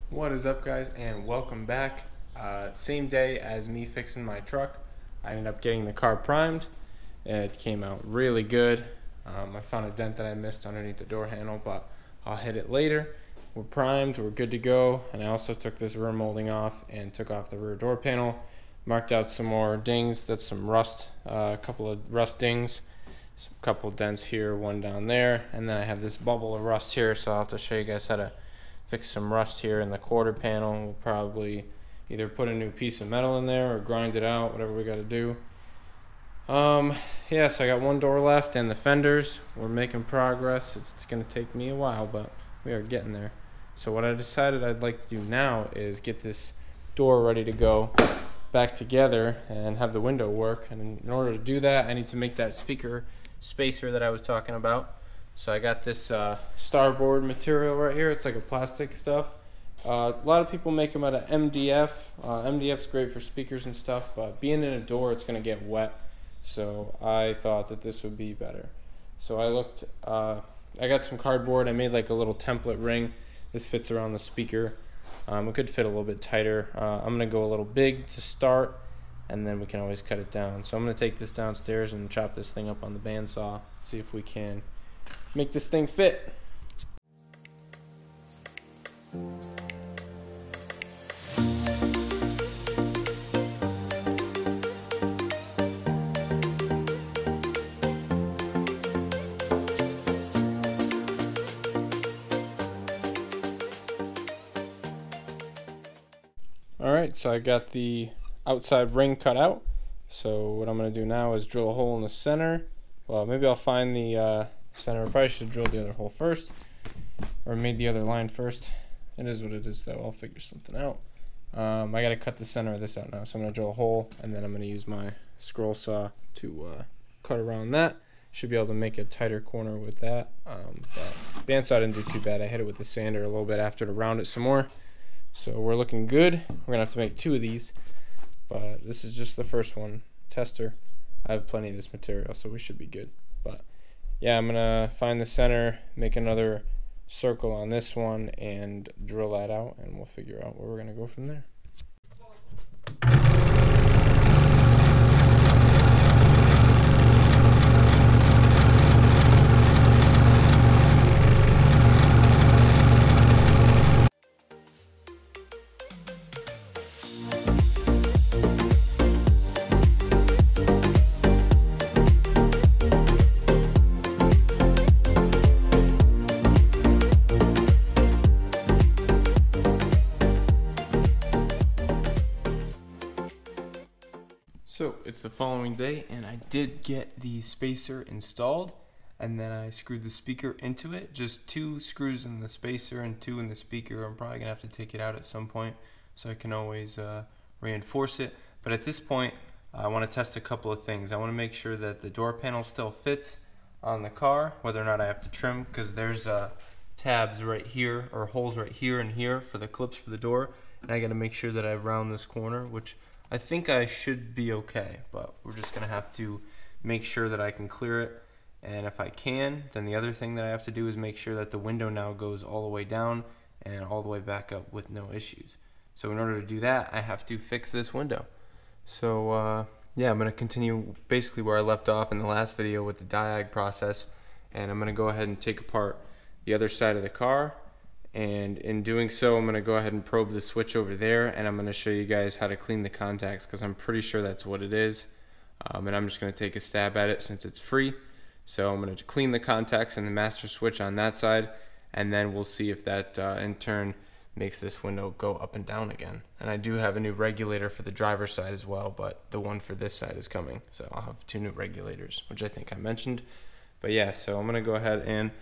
What is up, guys, and welcome back. Same day as me fixing my truck, I ended up getting the car primed. It came out really good. I found a dent that I missed underneath the door handle, but I'll hit it later. We're primed, we're good to go, and I also took this rear molding off and took off the rear door panel. Marked out some more dings. That's some rust, a couple of rust dings, a couple dents here, one down there, and then I have this bubble of rust here, so I'll have to show you guys how to fix some rust here in the quarter panel. We'll probably either put a new piece of metal in there or grind it out, whatever we got to do. Yeah, so I got one door left, and the fenders, we're making progress. It's going to take me a while, but we are getting there. So what I decided I'd like to do now is get this door ready to go back together and have the window work. And in order to do that, I need to make that speaker spacer that I was talking about. So I got this starboard material right here. It's like a plastic stuff. A lot of people make them out of MDF. MDF's great for speakers and stuff, but being in a door, it's going to get wet. So I thought that this would be better. So I looked, I got some cardboard. I made like a little template ring. This fits around the speaker. It could fit a little bit tighter. I'm going to go a little big to start, and then we can always cut it down. So I'm going to take this downstairs and chop this thing up on the bandsaw, see if we can make this thing fit. Alright, so I got the outside ring cut out. So what I'm going to do now is drill a hole in the center. Well, maybe I'll find the center. I probably should have drilled the other hole first, or made the other line first. It is what it is, though. I'll figure something out. I got to cut the center of this out now, so I'm going to drill a hole, and then I'm going to use my scroll saw to cut around that. Should be able to make a tighter corner with that. But bandsaw didn't do too bad. I hit it with the sander a little bit after to round it some more. So we're looking good. We're going to have to make 2 of these, but this is just the first one. Tester. I have plenty of this material, so we should be good. But yeah, I'm going to find the center, make another circle on this one, and drill that out, and we'll figure out where we're going to go from there. So it's the following day, and I did get the spacer installed, and then I screwed the speaker into it. Just 2 screws in the spacer and 2 in the speaker. I'm probably gonna have to take it out at some point, so I can always reinforce it. But at this point, I want to test a couple of things. I want to make sure that the door panel still fits on the car, whether or not I have to trim, because there's tabs right here, or holes right here and here for the clips for the door, and I got to make sure that I round this corner, which I think I should be okay, but we're just going to have to make sure that I can clear it. And if I can, then the other thing that I have to do is make sure that the window now goes all the way down and all the way back up with no issues. So in order to do that, I have to fix this window. So yeah, I'm going to continue basically where I left off in the last video with the diag process. And I'm going to go ahead and take apart the other side of the car. And in doing so, I'm going to go ahead and probe the switch over there, and I'm going to show you guys how to clean the contacts, because I'm pretty sure that's what it is. And I'm just going to take a stab at it since it's free. So I'm going to clean the contacts and the master switch on that side, and then we'll see if that in turn makes this window go up and down again. And I do have a new regulator for the driver's side as well, but the one for this side is coming. So I'll have 2 new regulators, which I think I mentioned. But yeah, so I'm going to go ahead and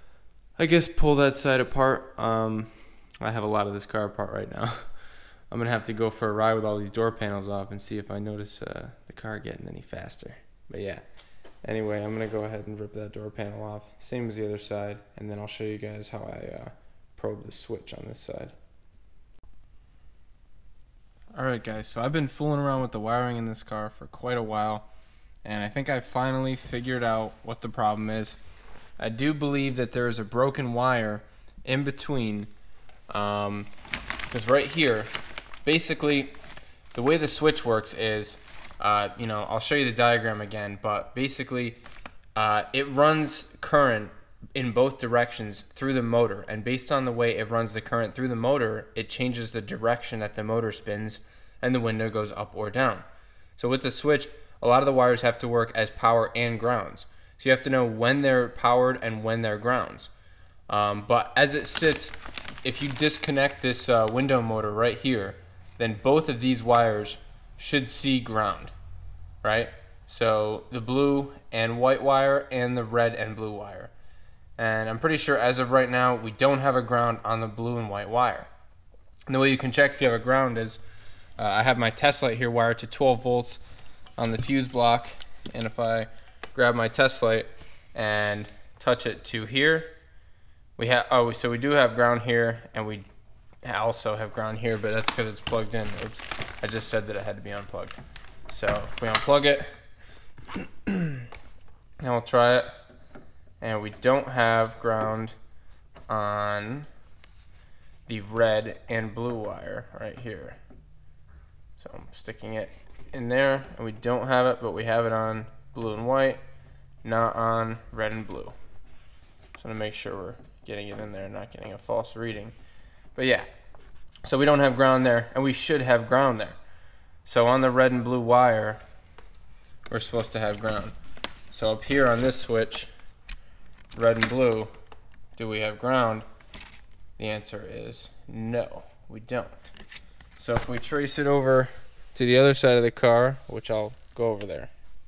I guess pull that side apart. I have a lot of this car apart right now. I'm going to have to go for a ride with all these door panels off and see if I notice the car getting any faster. But yeah, anyway, I'm going to go ahead and rip that door panel off. Same as the other side. And then I'll show you guys how I probe the switch on this side. Alright guys, so I've been fooling around with the wiring in this car for quite a while. And I think I finally figured out what the problem is. I do believe that there is a broken wire in between Because right here, basically, the way the switch works is, I'll show you the diagram again, but basically, it runs current in both directions through the motor, and based on the way it runs the current through the motor, it changes the direction that the motor spins, and the window goes up or down. So with the switch, a lot of the wires have to work as power and grounds. So you have to know when they're powered and when they're grounds. But as it sits, if you disconnect this window motor right here, then both of these wires should see ground, right? So the blue and white wire and the red and blue wire. And I'm pretty sure as of right now, we don't have a ground on the blue and white wire. And the way you can check if you have a ground is, I have my test light here wired to 12 volts on the fuse block. And if I grab my test light and touch it to here, we have, so we do have ground here, and we also have ground here, but that's because it's plugged in. Oops, I just said that it had to be unplugged. So if we unplug it, and we'll try it, and we don't have ground on the red and blue wire right here. So I'm sticking it in there, and we don't have it, but we have it on blue and white, not on red and blue. So I'm gonna make sure we're getting it in there, not getting a false reading. But yeah, so we don't have ground there, and we should have ground there. So on the red and blue wire, we're supposed to have ground. So up here on this switch, red and blue, do we have ground? The answer is no, we don't. So if we trace it over to the other side of the car, which I'll go over there.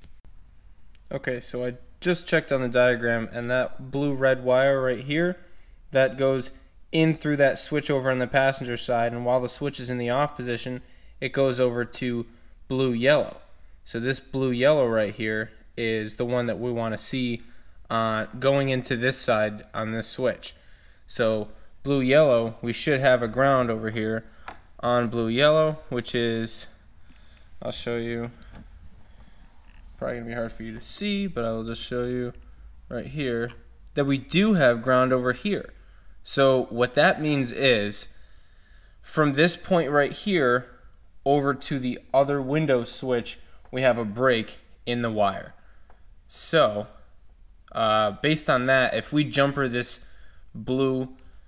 Okay, so I just checked on the diagram, and that blue-red wire right here, that goes in through that switch over on the passenger side, and while the switch is in the off position, it goes over to blue-yellow. So this blue-yellow right here is the one that we want to see going into this side on this switch. So blue-yellow, we should have a ground over here on blue-yellow, which is, I'll show you, probably going to be hard for you to see, but I will just show you right here that we do have ground over here. So what that means is, from this point right here over to the other window switch, we have a break in the wire. So based on that, if we jumper this blue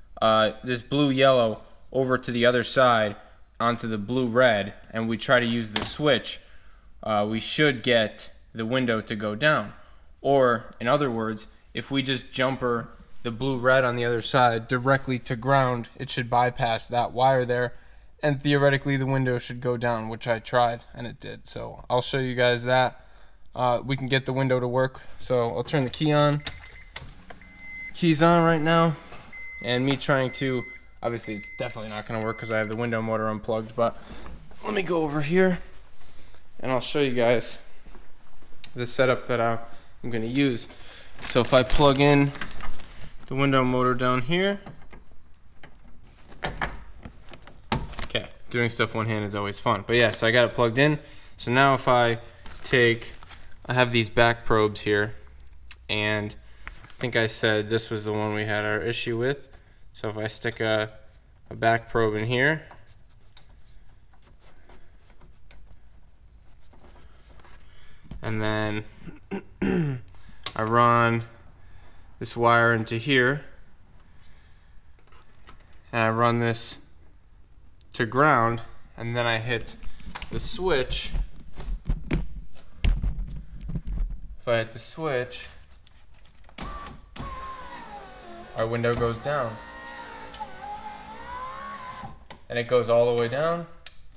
yellow over to the other side onto the blue red, and we try to use the switch, we should get the window to go down. Or in other words, if we just jumper the blue red on the other side directly to ground, it should bypass that wire there, and theoretically the window should go down, which I tried and it did. So I'll show you guys that. We can get the window to work. So I'll turn the key on. Key's on right now, and me trying to, obviously it's definitely not going to work because I have the window motor unplugged, but let me go over here and I'll show you guys the setup that I'm going to use. So if I plug in the window motor down here, okay, doing stuff one hand is always fun, but yeah, so I got it plugged in. So now if I have these back probes here, and I think I said this was the one we had our issue with. So if I stick a back probe in here, and then I run this wire into here, and I run this to ground, and then I hit the switch. If I hit the switch, our window goes down, and it goes all the way down.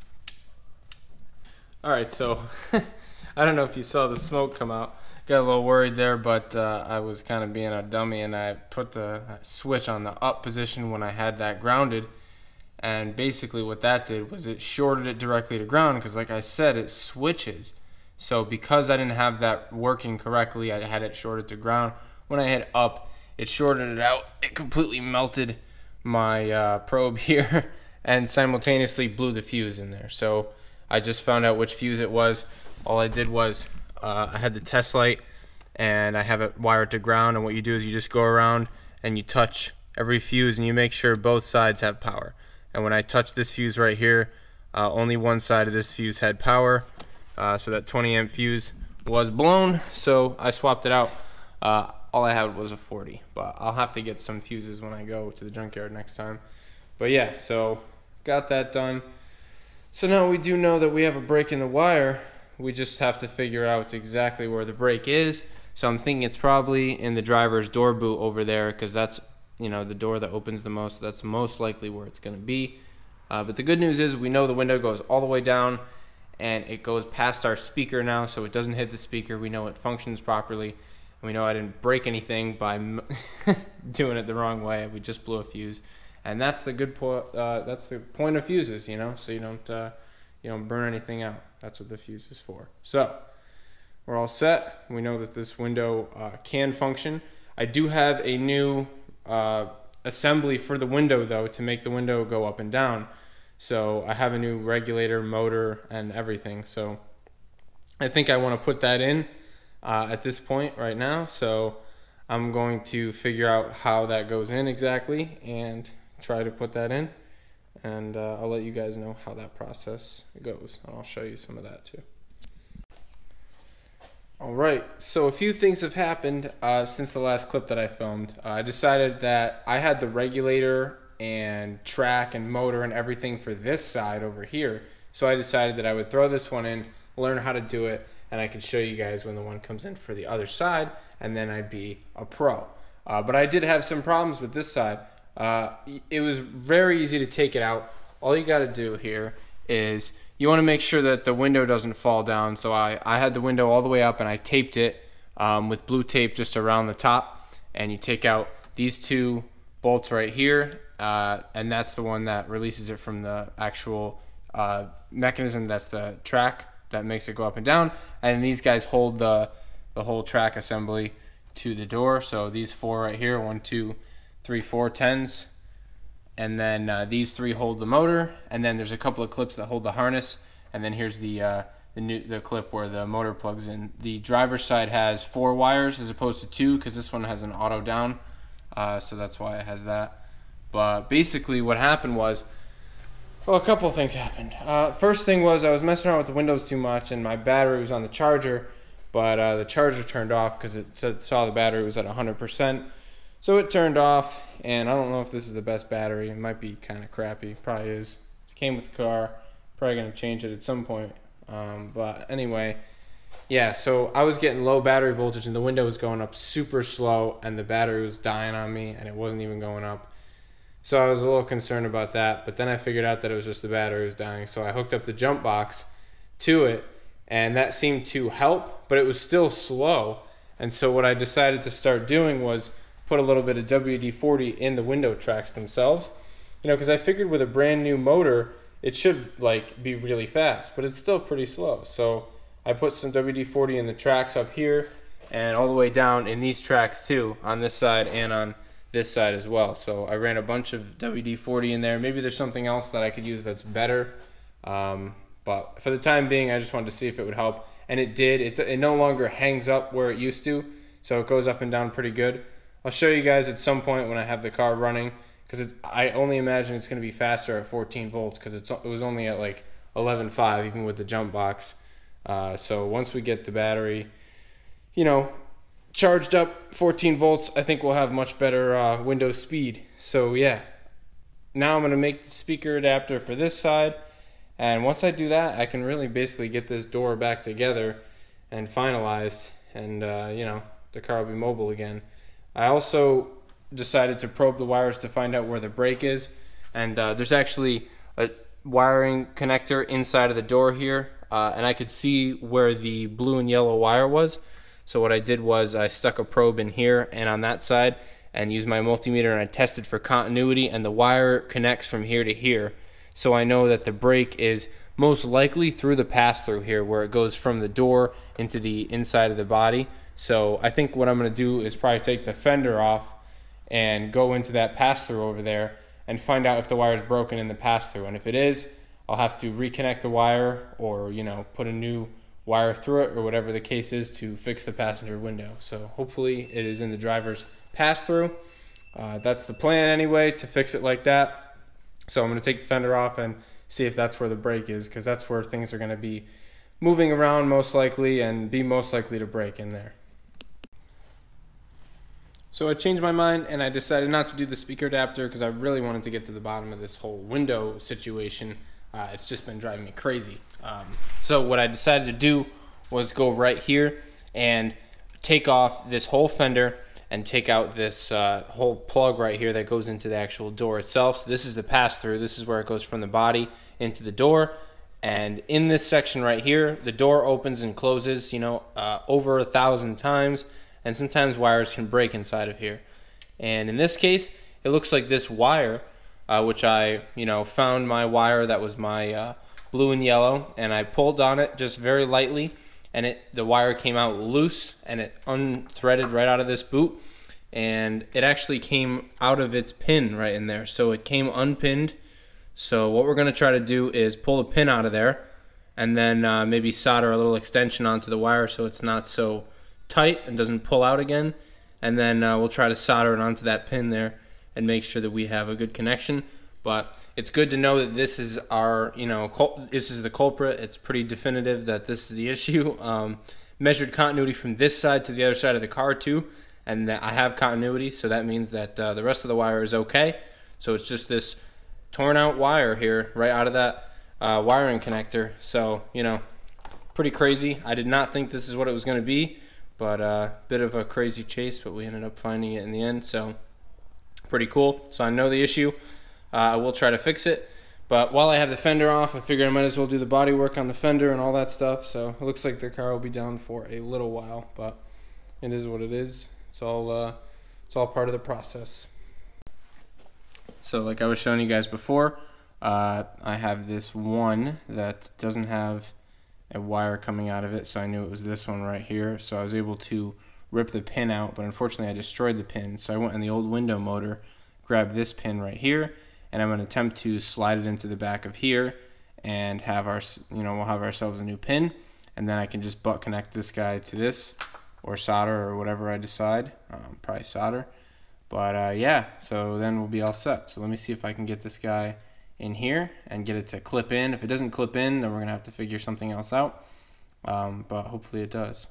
Alright, so I don't know if you saw the smoke come out. Got a little worried there, but I was kind of being a dummy, and I put the switch on the up position when I had that grounded, and basically what that did was it shorted it directly to ground, because like I said, it switches. So because I didn't have that working correctly, I had it shorted to ground. When I hit up, it shorted it out. It completely melted my probe here and simultaneously blew the fuse in there. So I just found out which fuse it was. All I did was I had the test light, and I have it wired to ground, and what you do is you just go around and you touch every fuse and you make sure both sides have power. and when I touched this fuse right here, only one side of this fuse had power, so that 20 amp fuse was blown, so I swapped it out. All I had was a 40, but I'll have to get some fuses when I go to the junkyard next time. But yeah, so got that done. So now we do know that we have a break in the wire. We just have to figure out exactly where the break is. So I'm thinking it's probably in the driver's door boot over there, because that's, you know, the door that opens the most. That's most likely where it's going to be. But the good news is we know the window goes all the way down, and it goes past our speaker now, so it doesn't hit the speaker. We know it functions properly. And we know I didn't break anything by doing it the wrong way. We just blew a fuse. And that's the good that's the point of fuses, you know, so you don't burn anything out. That's what the fuse is for. So we're all set. We know that this window can function. I do have a new assembly for the window, though, to make the window go up and down. So I have a new regulator, motor, and everything. So I think I want to put that in at this point right now. So I'm going to figure out how that goes in exactly and try to put that in. And I'll let you guys know how that process goes. And I'll show you some of that too. Alright, so a few things have happened since the last clip that I filmed. I decided that I had the regulator and track and motor and everything for this side over here. So I decided that I would throw this one in, learn how to do it, and I could show you guys when the one comes in for the other side, and then I'd be a pro. But I did have some problems with this side. It was very easy to take it out. All you got to do here is you want to make sure that the window doesn't fall down. So I had the window all the way up, and I taped it with blue tape just around the top. And you take out these two bolts right here, and that's the one that releases it from the actual mechanism. That's the track that makes it go up and down. And these guys hold the whole track assembly to the door. So these four right here, 1, 2, 3, 4 10s, and then these three hold the motor, and then there's a couple of clips that hold the harness, and then here's the clip where the motor plugs in. The driver's side has 4 wires as opposed to 2, because this one has an auto down, so that's why it has that. But basically what happened was, well, a couple of things happened. First thing was I was messing around with the windows too much, and my battery was on the charger, but the charger turned off because it saw the battery was at 100%. So it turned off, and I don't know if this is the best battery. It might be kind of crappy. Probably is. It came with the car. Probably going to change it at some point. But anyway, yeah, so I was getting low battery voltage, and the window was going up super slow, and the battery was dying on me, and it wasn't even going up. So I was a little concerned about that, but then I figured out that it was just the battery was dying. So I hooked up the jump box to it, and that seemed to help, but it was still slow. And so what I decided to start doing was put a little bit of WD-40 in the window tracks themselves, you know, because I figured with a brand new motor it should like be really fast, but it's still pretty slow. So I put some WD-40 in the tracks up here and all the way down in these tracks too, on this side and on this side as well. So I ran a bunch of WD-40 in there. Maybe there's something else that I could use that's better, but for the time being I just wanted to see if it would help, and it did. It no longer hangs up where it used to, so it goes up and down pretty good. I'll show you guys at some point when I have the car running, because I only imagine it's going to be faster at 14 volts, because it was only at like 11.5 even with the jump box. So once we get the battery, you know, charged up 14 volts, I think we'll have much better window speed. So yeah, now I'm going to make the speaker adapter for this side, and once I do that I can really basically get this door back together and finalized, and you know, the car will be mobile again. I also decided to probe the wires to find out where the brake is, and there's actually a wiring connector inside of the door here, and I could see where the blue and yellow wire was. So what I did was I stuck a probe in here and on that side and used my multimeter, and I tested for continuity, and the wire connects from here to here. So I know that the brake is most likely through the pass-through here, where it goes from the door into the inside of the body. So I think what I'm going to do is probably take the fender off and go into that pass-through over there and find out if the wire is broken in the pass-through. And if it is, I'll have to reconnect the wire, or, you know, put a new wire through it, or whatever the case is, to fix the passenger window. So hopefully it is in the driver's pass-through. That's the plan anyway, to fix it like that. So I'm going to take the fender off and see if that's where the break is, because that's where things are going to be moving around most likely and be most likely to break in there. So I changed my mind and I decided not to do the speaker adapter because I really wanted to get to the bottom of this whole window situation. It's just been driving me crazy. So what I decided to do was go right here and take off this whole fender and take out this whole plug right here that goes into the actual door itself. So this is the pass-through. This is where it goes from the body into the door. And in this section right here, the door opens and closes, over 1,000 times. And sometimes wires can break inside of here. And in this case, it looks like this wire, which I, found my wire that was my blue and yellow, and I pulled on it just very lightly, and the wire came out loose, and it unthreaded right out of this boot, and it actually came out of its pin right in there. So it came unpinned. So what we're going to try to do is pull the pin out of there, and then maybe solder a little extension onto the wire so it's not so tight and doesn't pull out again, and then we'll try to solder it onto that pin there and make sure that we have a good connection. But it's good to know that this is our, this is the culprit. It's pretty definitive that this is the issue. Measured continuity from this side to the other side of the car too, and that I have continuity, so that means that the rest of the wire is okay. So it's just this torn out wire here right out of that wiring connector. So pretty crazy. I did not think this is what it was going to be, but a bit of a crazy chase, but we ended up finding it in the end, so pretty cool. So I know the issue. I will try to fix it, but while I have the fender off, I figured I might as well do the body work on the fender and all that stuff. So it looks like the car will be down for a little while, but it is what it is. It's all part of the process. So like I was showing you guys before, I have this one that doesn't have a wire coming out of it, so I knew it was this one right here. So I was able to rip the pin out, but unfortunately I destroyed the pin. So I went in the old window motor, grabbed this pin right here, and I'm going to attempt to slide it into the back of here and have we'll have ourselves a new pin, and then I can just butt connect this guy to this, or solder, or whatever I decide. Probably solder. But yeah, so then we'll be all set. So let me see if I can get this guy in here and get it to clip in. If it doesn't clip in, then we're gonna have to figure something else out, but hopefully it does.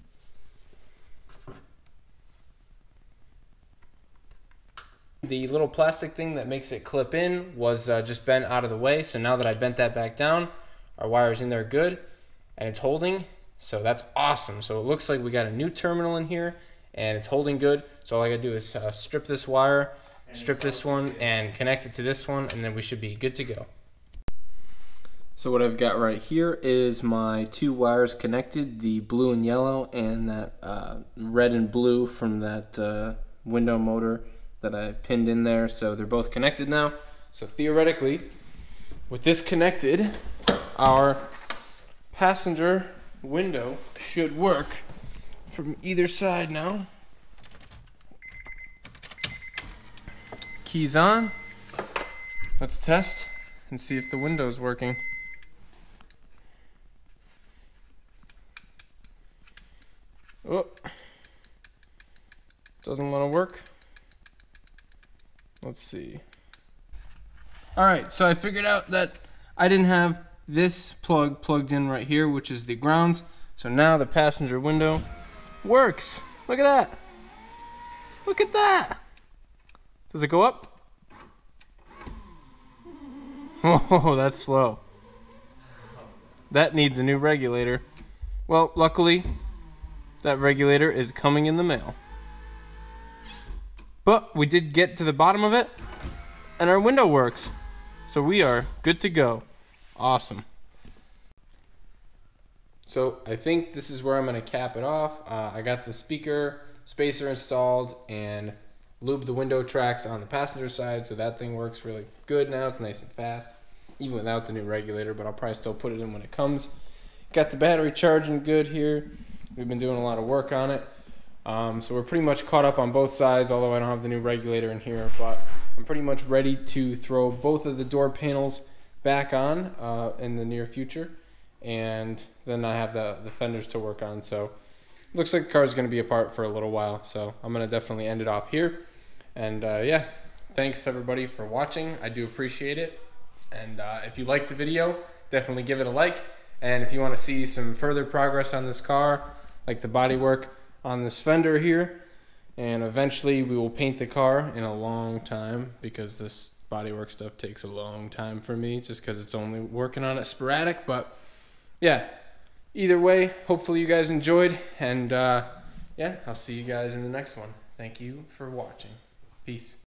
The little plastic thing that makes it clip in was just bent out of the way, so now that I bent that back down, our wire's in there good and it's holding, so that's awesome. So it looks like we got a new terminal in here and it's holding good. So all I gotta do is strip this wire, strip this one, and connect it to this one, and then we should be good to go. So what I've got right here is my two wires connected, the blue and yellow, and that red and blue from that window motor that I pinned in there. So they're both connected now. So theoretically, with this connected, our passenger window should work from either side now. Keys on. Let's test and see if the window's working. Oh, doesn't want to work. Let's see. Alright, so I figured out that I didn't have this plug plugged in right here, which is the grounds. So now the passenger window works. Look at that. Look at that. Does it go up? Oh, that's slow. That needs a new regulator. Well, luckily, that regulator is coming in the mail. But we did get to the bottom of it, and our window works. So we are good to go. Awesome. So I think this is where I'm going to cap it off. I got the speaker spacer installed and lubed the window tracks on the passenger side, so that thing works really good now. It's nice and fast, even without the new regulator, but I'll probably still put it in when it comes. Got the battery charging good here. We've been doing a lot of work on it. So we're pretty much caught up on both sides, although I don't have the new regulator in here, but I'm pretty much ready to throw both of the door panels back on in the near future, and then I have the fenders to work on. So looks like the car is going to be apart for a little while, so I'm going to definitely end it off here. And yeah, thanks everybody for watching. I do appreciate it. And if you liked the video, definitely give it a like. And if you want to see some further progress on this car, like the body work on this fender here, and eventually we will paint the car in a long time, because this bodywork stuff takes a long time for me, just because it's only working on it sporadic. But yeah, either way, hopefully you guys enjoyed, and yeah, I'll see you guys in the next one. Thank you for watching. Peace.